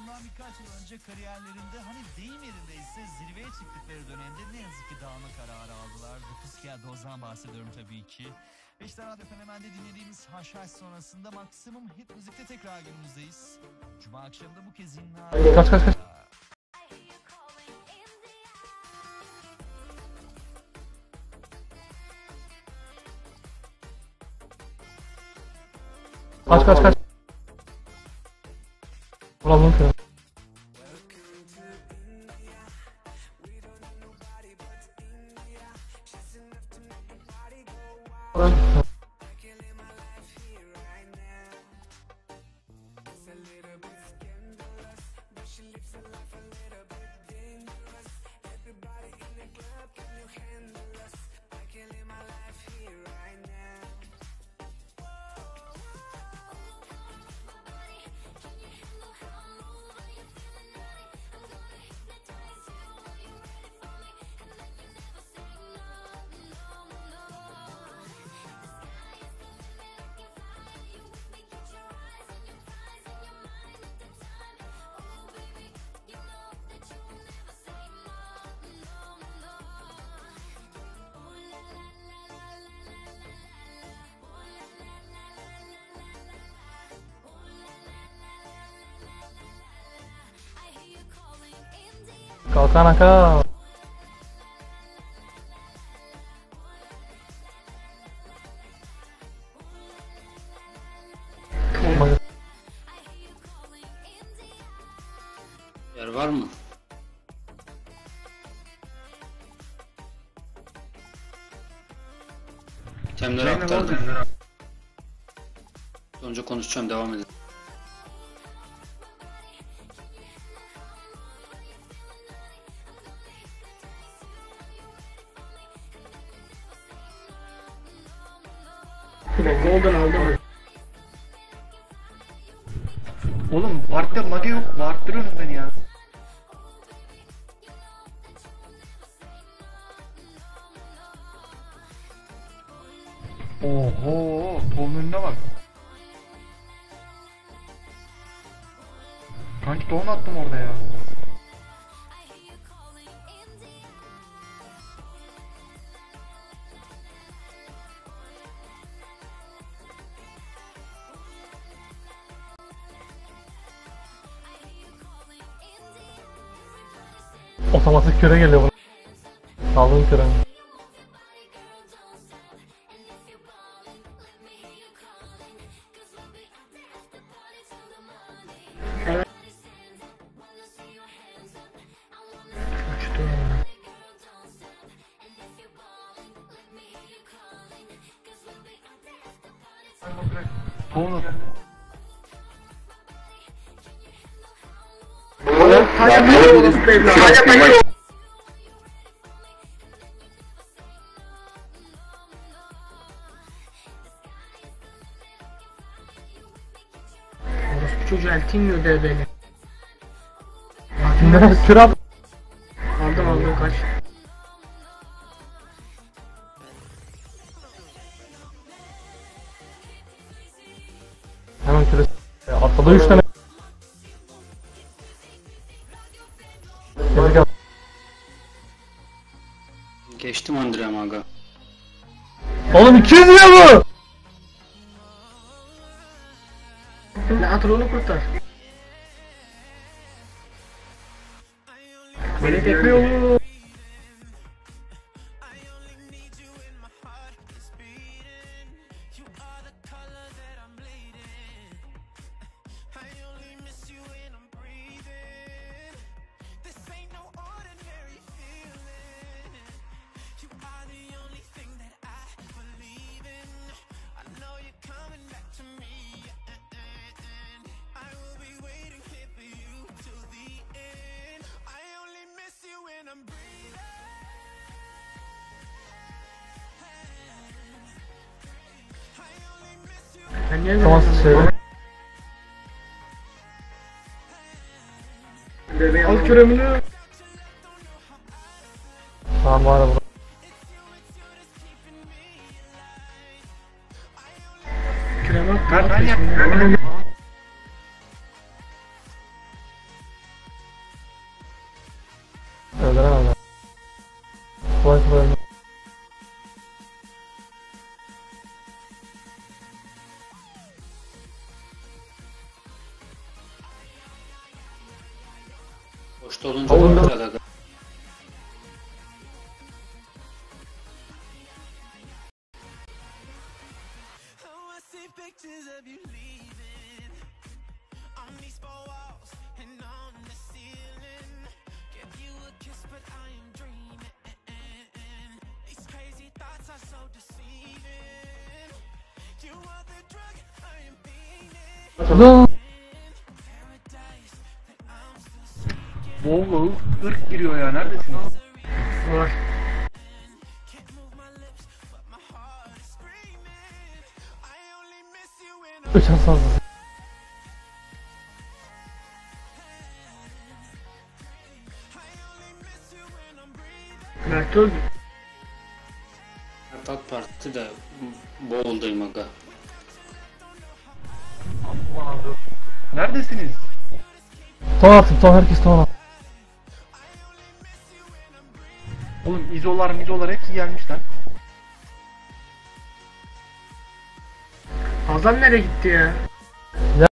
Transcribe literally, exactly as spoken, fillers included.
Bundan birkaç yıl önce kariyerlerinde hani deyim yerindeyse zirveye çıktıkları dönemde ne yazık ki dağılma kararı aldılar. Bu Pussycat'dan bahsediyorum tabii ki. Beşler Radyo Fenomen'de dinlediğimiz haşhaş sonrasında Maksimum Hit Müzik'te tekrar günümüzdeyiz. Cuma akşamında bu kez inler... Kaç kaç kaç. Kaç kaç kaç. Vuralım kırın. Kalkan aka. Yer var mı? Temleri aktardım. Önce konuşacağım, devam edin. Golden aldım. Oğlum Bart'ta mage yok. Bağırttırıyorsun beni ya. Oho, tohum önüne bak. Kanki tohum attım orada ya. Otomatik küre geliyor bana. Saldım küre. Evet. Uçtu. Tohum at. Bu çocuğu eltinmiyor de beni. Ne? Küre at. Aldım aldım kaç. Hemen küre. E, atladı üç tane. Tebrik ederim. Geçtim Andre Maga. Oğlum iki yüz lira bu. Ne atır onu kurtar. Beni bekliyor. Ben niye Tamam söyle. Al küremini. Tamam var burada. Küreme Ben ben yaptım. öldüremezler. Kolay kolay öldüremezler. Boşta olunca Oğlum. bakacağız aga. Oh, I see pictures of you leaving on these four walls and on the ceiling. Give you a kiss, but I am dreaming. These crazy thoughts are so deceiving. You are the drug I am feeling. Ulan! Paradise that I'm still seeking. Wow, ırk giriyor ya, neredesiniz? Var. Can't move my lips, but my heart is screaming. I only miss you when I'm Üç hasar. I only miss you when I'm breathing. Mert öldü. Ertak Parti de boğuldayım aga. Neredesiniz? Ton attım, ton herkes ton attı. Oğlum izolar mizolar hepsi gelmiş lan. Hazan nereye gitti ya?